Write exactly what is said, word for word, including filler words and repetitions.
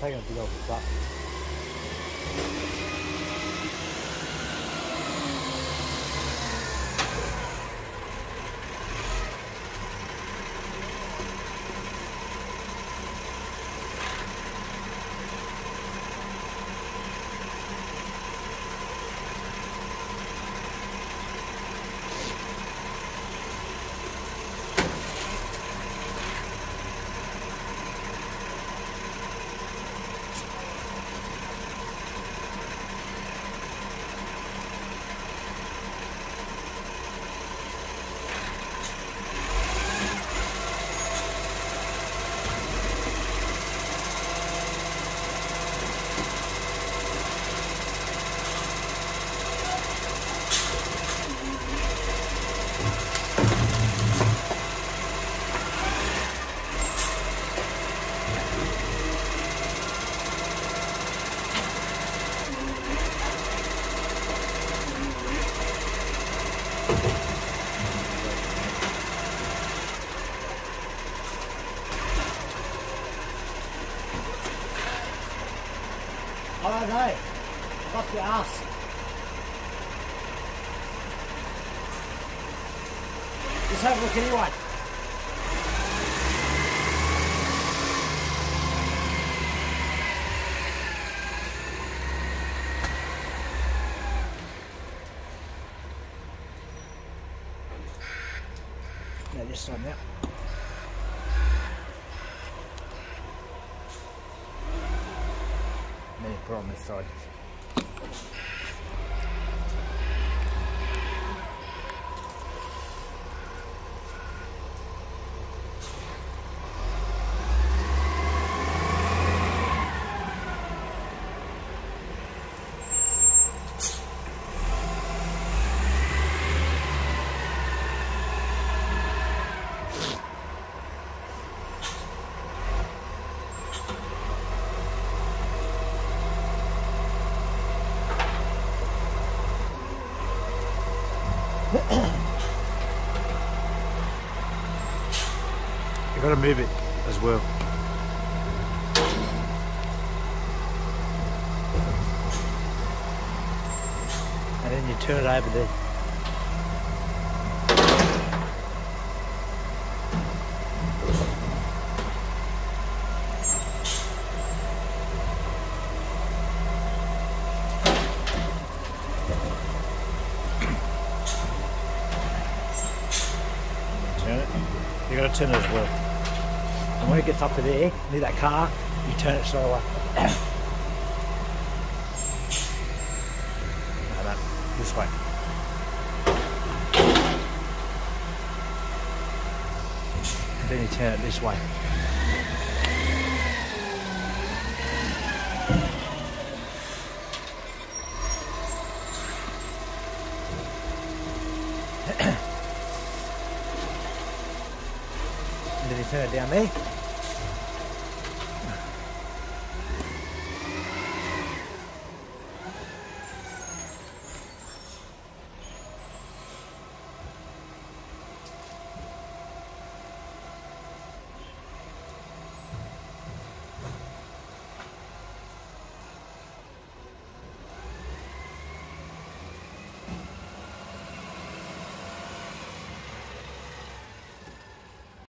taking a big old suck. I don't know. Must be ass. Just have a look anyway. No, this side now. Then put on this side. You've got to move it as well. And then you turn it over there. Turn it. You've got to turn it as well. And when it gets up to there, near that car, you turn it straight away. No, no, this way. And then you turn it this way. And then you turn it down there.